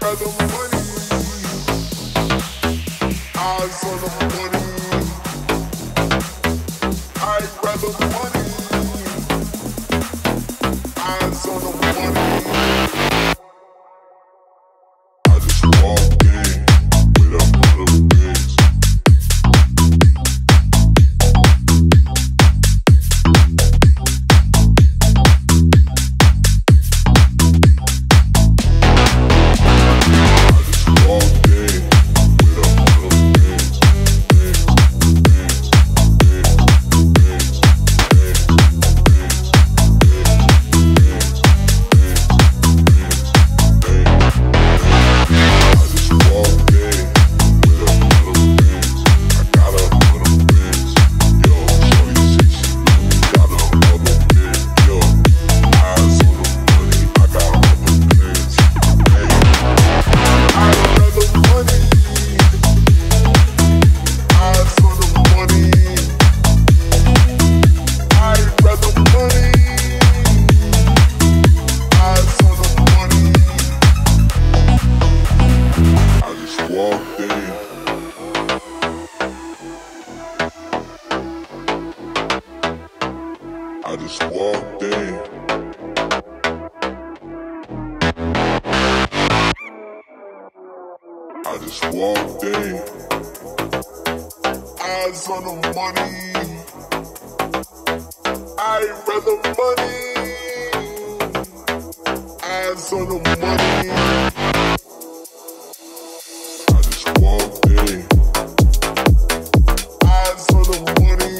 rather money. Eyes on the money. I'd rather money. Eyes on the money. I just walked in with a lot of things. I just walked in. I just walked in. Eyes on the money. I'd rather money. Eyes on the money. I just walked in. Eyes on the money.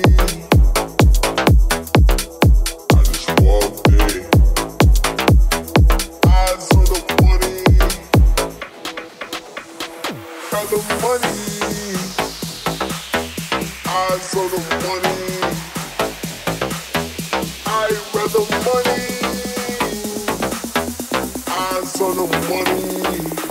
The money, eyes on the money. I'd rather money, eyes on the money.